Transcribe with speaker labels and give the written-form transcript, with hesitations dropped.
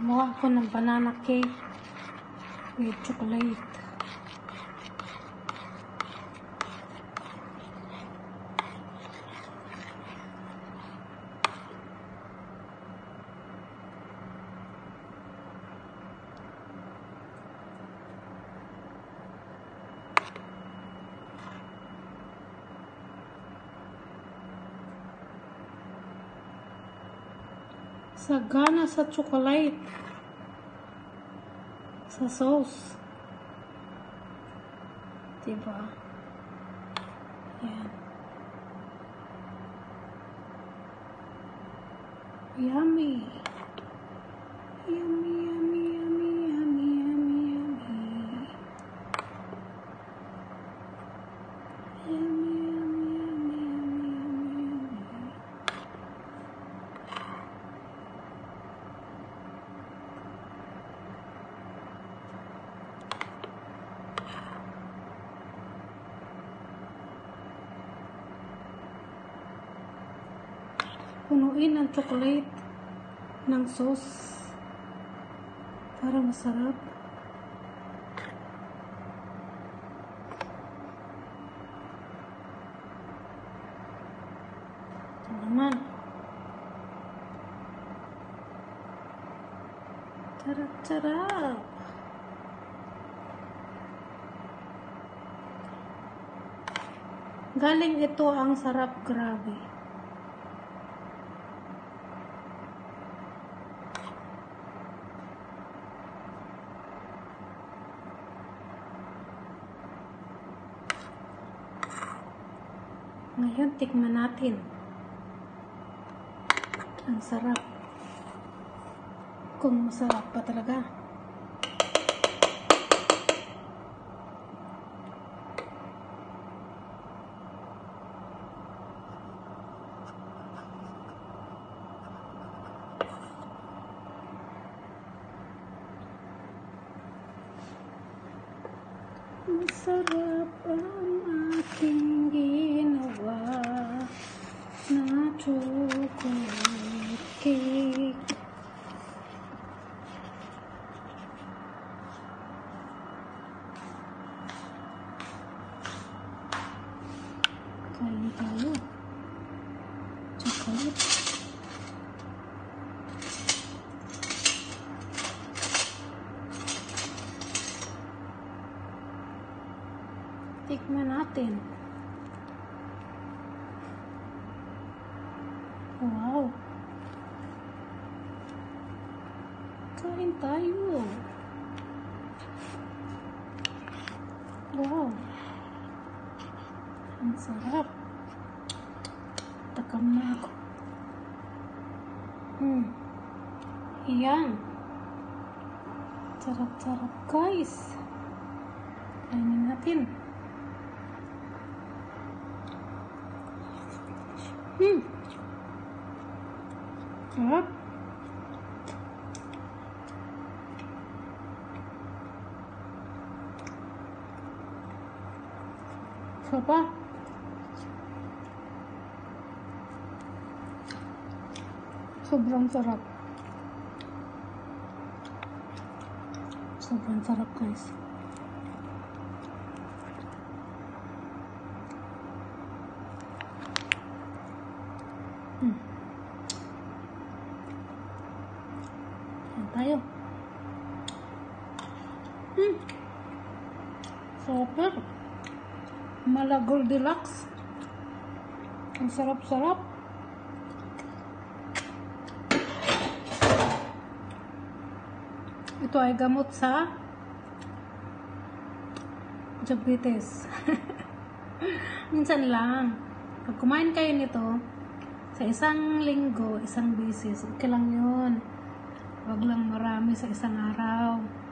Speaker 1: Gumawa ako ng banana cake with chocolate. Sagana sa chocolate. Sa sauce. Diba? Yan. Yummy. Yummy, yummy, yummy, yummy, yummy, yummy. Yummy, yummy, yummy, yummy, yummy, yummy. Punuin ang chocolate ng sauce para masarap. Ito naman. Sarap-sarap. Galing ito ang sarap, grabe. Ngayon, tikman natin. Ang sarap. Kung masarap pa talaga. Masarap ang ating ginawa na chocolate cake. Kain tayo. Chocolate. Tikman natin. Wow. Kain tayo. Wow. Ang sarap. Takam na ako. Yan. Sarap-sarap, guys. Kainin natin. Sarap. Sarap. Sobrang sarap. Sobrang sarap, guys. Tayo. Super. Mala Goldilocks. Ang sarap-sarap. Ito ay gamot sa diabetes. Minsan lang. Pag kumain kayo nito, sa isang linggo, isang bisis, okay lang yun. Wag lang marami sa isang araw.